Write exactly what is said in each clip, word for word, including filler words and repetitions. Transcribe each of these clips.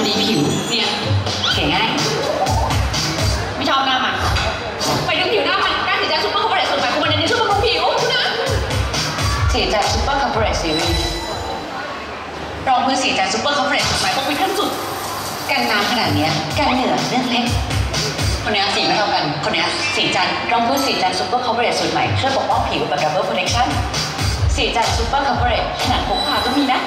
อดีผิวเนี่ยเก๋ง่ายไม่ชอบหน้ามันไปดูผิวหน้ามันด้านสีจันทร์ซุปเปอร์คอร์ปอเรทส่วนใหม่ของมันในช่วงบำรุงผิวนะสีจันทร์ซุปเปอร์คอร์ปอเรทซีรีส์รองพื้นสีจันทร์ซุปเปอร์คอร์ปอเรทส่วนใหม่พวกวิขั้นสุดกันน้ำขนาดนี้กันเหงื่อเลือดเล็กคนนี้สีไม่เท่ากันคนนี้สีจันทร์รองพื้นสีจันทร์ซุปเปอร์คอร์ปอเรทสูตรใหม่ช่วยปกป้องผิวแบบดับเบิลโปรเทคชั่นสีจันทร์ซุปเปอร์คอร์ปอเรทขนาดพกพาก็มีนะ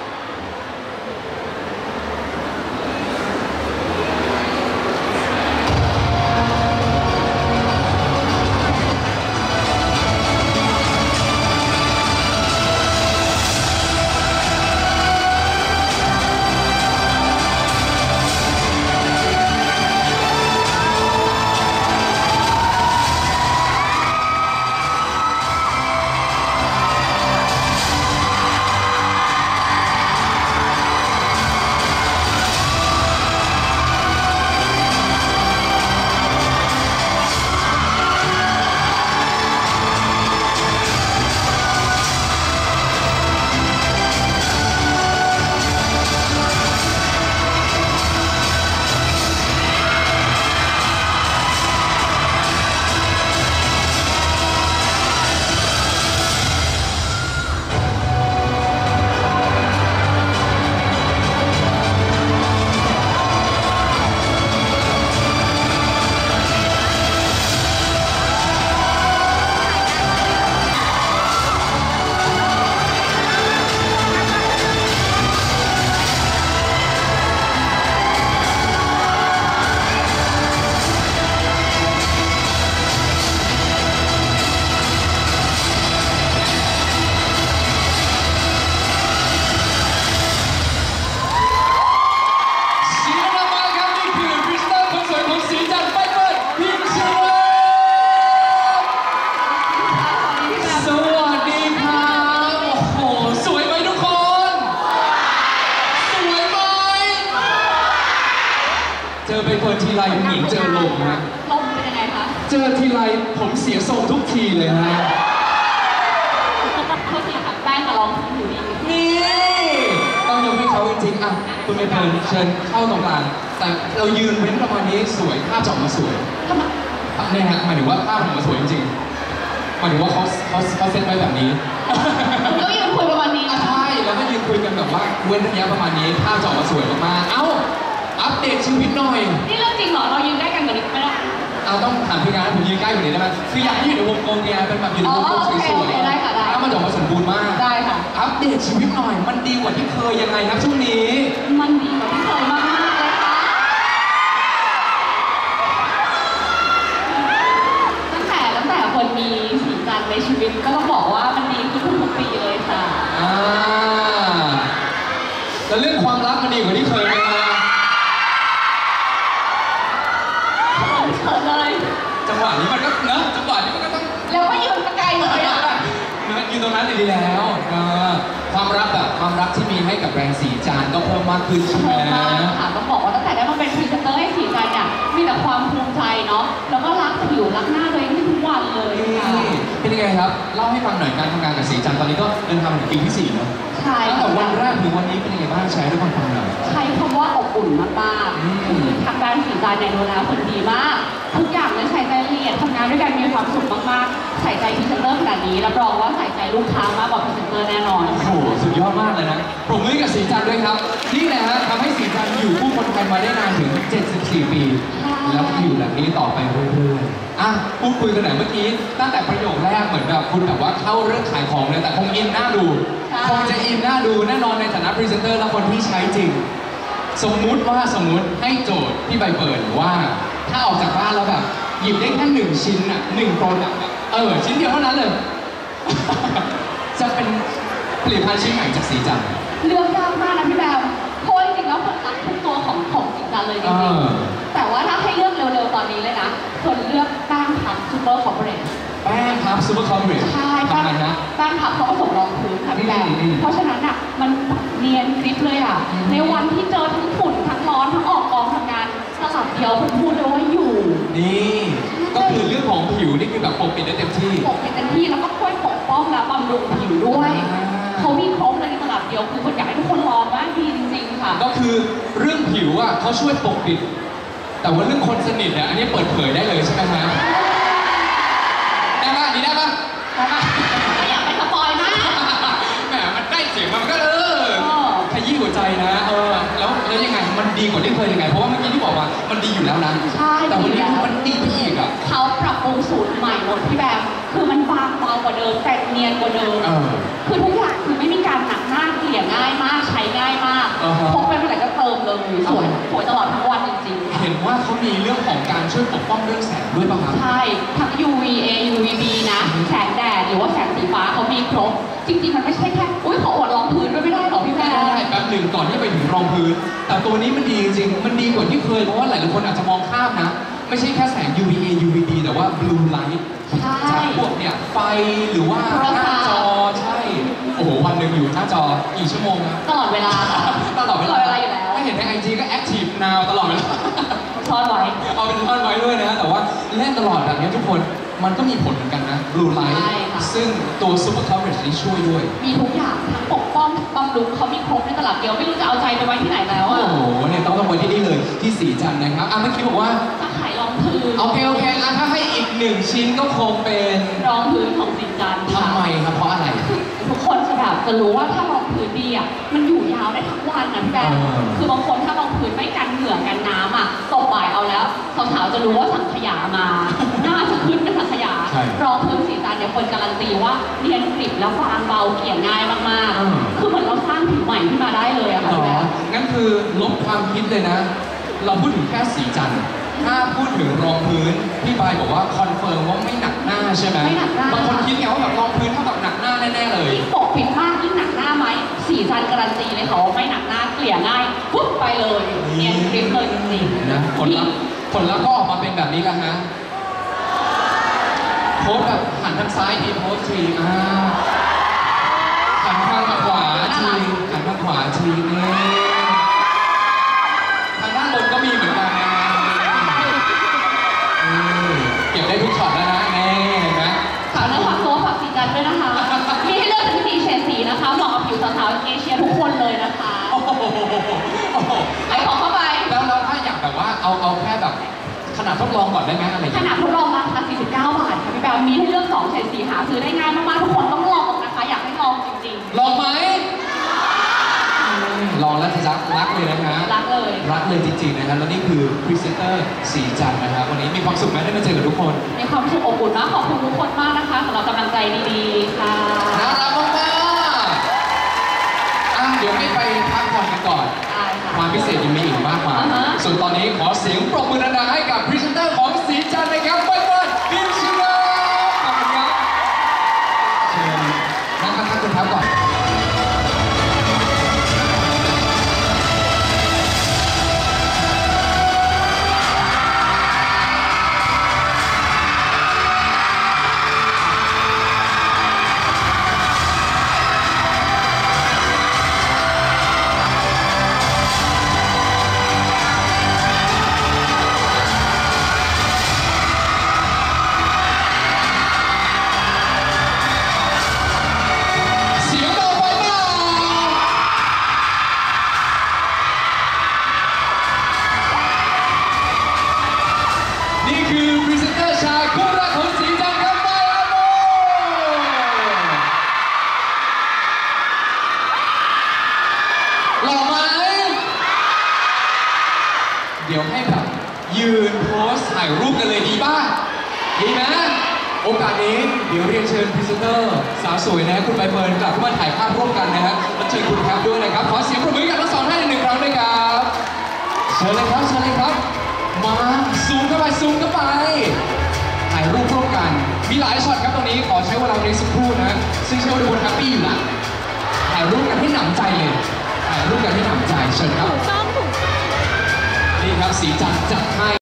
เจอไปเฟิร์นทีไรผู้หญิงเจอลมฮะลมเป็นยังไงคะเจอทีไรผมเสียทรงทุกทีเลยฮะโทษทีค่ะแป้งกับรองอยู่ดีนี่ต้องยกให้เขาจริงๆอ่ะคุณไปเฟิร์นเชิญเข้าตรงกลางแต่เรายืนเว้นประมาณนี้สวยภาพจะออกมาสวยทำไมเนี่ยฮะหมายถึงว่าภาพออกมาสวยจริงๆหมายถึงว่าเขาเขาเขาเซตไว้แบบนี้ก็ยืนคุยประมาณนี้ใช่แล้วก็ยืนคุยกันแบบว่าเว้นระยะประมาณนี้ภาพจะออกมาสวยมากๆเอ้าอัปเดตชีวิตหน่อยนี่เรื่องจริงเหรอเรายืนใกล้กันกว่านี้ไม่ได้เอาต้องถามพี่งานผมยืนใกล้กว่านี้ได้ไหมคืออยากให้อยู่ในวงกลมไงเป็นแบบอยู่ในวงกลมสวยๆได้ค่ะได้ถ้ามันออกมาสมบูรณ์มากได้ค่ะอัปเดตชีวิตหน่อยมันดีกว่าที่เคยยังไงครับช่วงนี้มันดีกว่าที่เคยมากๆเลยค่ะตั้งแต่ตั้งแต่คนมีสีจันทร์ในชีวิตก็ต้องบอกว่ามันดีขึ้นทุกปีเลยค่ะอ่าแล้วเรื่องความรักมันดีกว่าที่เคยไหมคะเขินเลยจังหวะนี้มันก็เนอะจังหวะนี้มันก็ต้องแล้วก็ยืนไกลเลยอ่ะยืนตรงนั้นดีแล้วความรักแบบความรักที่มีให้กับแบรนด์สีจันทร์ก็เพิ่มมากขึ้นใช่ไหมค่ะต้องบอกว่าตั้งแต่ได้มาเป็นพรีเซนเตอร์ให้สีจันทร์เนี่ยมีแต่ความภูมิใจเนาะแล้วก็รักผิวรักหน้าตัวเองทุกวันเลยค่ะเป็นยังไงครับเล่าให้ฟังหน่อยการทำงานกับสีจันทร์ตอนนี้ก็เดินทางถึงปีที่สี่เนาะใช่ตั้งแต่วันแรกถึงวันนี้เป็นยังไงบ้างแชร์ให้ฟังหน่อยใช้คำว่าอบอุ่นมากๆคือทางแบรนด์สีจันทร์เนี่ยดูแลคนดีมากทุกอย่างเลยใส่ใจละเอียดทำงานด้วยกันมีความสุขมากๆใส่ใจพรีเซนเตอร์ขนาดนี้รับรองว่าใส่ใจลูกค้ามากกว่าพรีเซนเตอร์แน่นอนโอ้โหสุดยอดมากเลยนะปรบมือกับสีจันทร์ด้วยครับนี่แหละฮะทำให้สีจันทร์อยู่คู่คนไทยมาได้นานถึงเจ็ดสิบสี่ปีแล้วอยู่แบบนี้ต่อไปเรื่อยๆอ่ะพูดคุยกันหน่อยเมื่อกี้ตั้งแต่ประโยคแรกเหมือนแบบคุณแบบว่าเข้าเรื่องขายของเลยแต่คงอินน่าดูคงจะอินน่าดูแน่นอนในฐานะพรีเซนเตอร์และคนที่ใช้จริงสมมุติว่าสมมุติให้โจทย์พี่ใบเปิดว่าถ้าออกจากบ้านแล้วแบบหยิบได้แค่หนึ่งชิ้นอ่ะหนึ่งโปรดักต์เออชิ้นเดียวเท่านั้นเลยจะเป็นผลิตภัณฑ์ชิ้นไหนจากสีจันทร์เลือกยากมากนะพี่แบมเพราะจริงๆแล้วคนรักทุกตัวของของสีจันทร์เลยจริงๆแต่ว่าถ้าให้เลือกเร็วๆตอนนี้เลยนะคนเลือกแป้งพับซูเปอร์คอร์ปอเรทแป้งพับซูเปอร์คอร์ปอเรทใช่แป้งแป้งพับเขาผสมรองพื้นค่ะพี่แบมเพราะฉะนั้นอ่ะมันเนียนกริบเลยอ่ะในวันที่เจอทั้งฝุ่นทั้งร้อนทั้งออกกองทำงานสลับเดียวคุณพูดเลยว่าอยู่นี่ก็คือเรื่องของผิวนี่คือแบบปกปิดได้เต็มที่ปกปิดเต็มที่แล้วก็ช่วยปกป้องและบำรุงผิวด้วยเขามีครบเลยในตลับเดียวคือคนอยากให้ทุกคนลองว่าดีจริงๆค่ะก็คือเรื่องผิวอ่ะเขาช่วยปกปิดแต่ว่าเรื่องคนสนิทเนี่ยอันนี้เปิดเผยได้เลยใช่ไหมฮะได้ปะอันนี้ได้ปะได้ปะไม่อยากไปสปอยมากแหมมันได้เสียงมันก็เออขยี้หัวใจนะเออแล้วแล้วยังไงมันดีกว่าที่เคยยังไงเพราะว่าเมื่อกี้ที่บอกว่ามันดีอยู่แล้วนะใช่แต่วันนี้มันดีไปอีกอ่ะเขาปรับปรุงสูตรใหม่หมดพี่แบมคือมันบางเบากว่าเดิมแต่เนียนกว่าเดิมเออคือทุกอย่างคือไม่มีการหนักหน้าเกลี่ยง่ายมากใช้ง่ายมากอ่าฮะพกไปเมื่อไหร่ก็เติมเลยสวยสวยตลอดทั้งวันจริงๆเห็นว่าเขามีเรื่องของการช่วยปกป้องเรื่องแสงด้วยป่ะครับใช่ทั้ง ยู วี เอ ยู วี บี นะ แสงแดดหรือว่าแสงสีฟ้าเขามีครบ จริงๆ มันไม่ใช่แค่ อุ้ยขออวดรองพื้นด้วยไม่ได้หรอพี่แพรได้แป๊บหนึ่งก่อนที่จะไปถึงรองพื้น แต่ตัวนี้มันดีจริงๆ มันดีกว่าที่เคยเพราะว่าหลายๆคนอาจจะมองข้ามนะ ไม่ใช่แค่แสง ยู วี เอ ยู วี บี แต่ว่า blue light ใช่จากพวกเนี่ยไฟหรือว่าหน้าจอใช่ โอ้โหวันหนึ่งอยู่หน้าจอกี่ชั่วโมงนะตลอดเวลาค่ะตลอดเวลาตลอดเวลาอยู่แล้วถ้าเห็นในไอจีก็ active now ตลอดเวลาซ่อนไว้เอาเป็นท่อนไว้ด้วยนะ แต่ว่าเล่นตลอดแบบนี้ทุกคนมันก็มีผลเหมือนกันนะ blue light ใช่ค่ะซึ่งตัว super coverage นี้ช่วยด้วยมีทุกอย่างทั้งปกป้องบำรุงเขามีครบในตลับเดียวไม่รู้จะเอาใจไปไว้ที่ไหนแล้วโอ้อ่ะโหเนี่ยต้องต้องไว้ที่นี่เลยที่สีจันทร์นะครับอ่ะเมื่อกี้บอกว่าจะขายรองพื้นโอเคโอเคอ่ะถ้าให้อีกหนึ่งชิ้นก็คงเป็นรองพื้นของสินจันทร์ค่ะทำไมครับเพราะอะไรทุกคนจะแบบจะรู้ว่าถ้ารองพื้นดีอ่ะมันอยู่ยาวได้ทั้งวันนะพี่แบงค์เออคือบางคนถ้ารองพื้นไม่กันเหงื่อกันน้ำอ่ะตกบ่ายเอาแล้วสาวๆจะรู้ว่าสังขยามาน่าจะขึ้นเป็นสังขยาใช่รองพื้นสีจันทร์เนี่ยคนการันตีว่าเนียนกริบแล้วบางเบาเกลี่ยง่ายมากอืมๆคือเหมือนเราสร้างผิวใหม่ขึ้นมาได้เลยอะค่ะอ๋อพี่แบงค์งั้นคือลบความคิดเลยนะ เราพูดถึงแค่สีจันทร์ถ้าพูดถึงรองพื้นพี่บายบอกว่าคอนเฟิร์มว่าไม่หนักหน้าใช่ไหมไม่หนักหน้าบางคนคิดไงว่าแบบรองพื้นเท่ากับหนักหน้าแน่ๆเลยยิ่งปกปิดมากยิ่งหนักหน้าไหมสีจันทร์การันตีเลยค่ะว่าไม่หนักหน้าเกลี่ยง่ายปุ๊บไปเลยเนียนกริบเลยจริงๆนะผลลัพธ์ผลลัพธ์ก็ออกมาเป็นแบบนี้กันนะโพสต์แบบหันทางซ้ายทีโพสต์ทีอ่าหันทางขวาทีหันทางขวาทีนี่ทางด้านบนก็มีเหมือนกันนะนี่เก็บได้ทุกช็อตแล้วนะนี่เห็นไหมฝากเนื้อฝากตัวฝากสีจันทร์ด้วยนะคะ มีให้เลือกถึงสี่เฉดสีนะคะเหมาะกับผิวสาวๆเอเชียทุกคนเลยนะคะโอ้โหโอ้โหไอของเข้าไปแล้วแล้วถ้าอยากแบบว่าเอาเอาแค่แบบขนาดทดลองก่อนได้ไหมอะไรอย่างขเงี้ยนาดทดลองราคาสี่สิบเก้าบาทค่ะพี่แบลมีให้เลือกสองเฉดสีหาซื้อได้ง่ายมากๆทุกคนต้องลองนะคะ อยากให้ลองจริงลองไหมลองแล้วจะรักรักเลยนะฮะๆ รักเลยรักเลยจริงๆนะครับแล้วนี่คือพรีเซนเตอร์สีจันทร์นะครับวันนี้มีความสุขไหมได้มาเจอกับทุกคนมีความสุขอบอุ่นมากขอบคุณทุกคนมากนะคะสำหรับกำลังใจดีๆค่ะน่ารักมากๆอ่ะเดี๋ยวให้ไปพักผ่อนกันก่อนได้ค่ะความพิเศษยังมีอีกมากมายอ่าฮะส่วนตอนนี้ขอเสียงปรบมือดังๆให้กับพรีเซนเตอร์ของสีจันทร์นะครับเฟิร์นเฟิร์นพิมพ์ชิโร่ขอบคุณครับเชิญนั่งข้างๆคุณครับก่อน เสียงต่อไปเปล่านี่คือพรีเซนเตอร์ชายคู่รักของสีจันทร์ครับไมอาโมหล่อไหมเดี๋ยวให้แบบยืนโพสถ่ายรูปกันเลยดีป่ะดีไหมโอกาสนี้เดี๋ยวเรียนเชิญพรีเซนเตอร์สาวสวยนะคุณใบเฟิร์นกลับเข้ามาถ่ายภาพร่วมกันนะฮะและเชิญคุณแคปด้วยนะครับขอเสียงปรบมือให้กับทั้งสองท่านอีกหนึ่งครั้งด้วยครับเชิญเลยครับเชิญเลยครับมาซูมเข้าไปซูมเข้าไปถ่ายรูปร่วมกันมีหลายช็อตครับตรงนี้ขอใช้เวลาในสักครู่นะซึ่งเชื่อว่าทุกคนแฮปปี้อยู่นะถ่ายรูปกันให้หนำใจเลยถ่ายรูปกันให้หนำใจเชิญครับนี่ครับสีจันทร์จัดให้